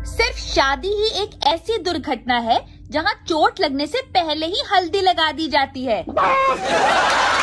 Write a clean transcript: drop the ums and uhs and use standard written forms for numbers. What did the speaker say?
सिर्फ शादी ही एक ऐसी दुर्घटना है जहां चोट लगने से पहले ही हल्दी लगा दी जाती है।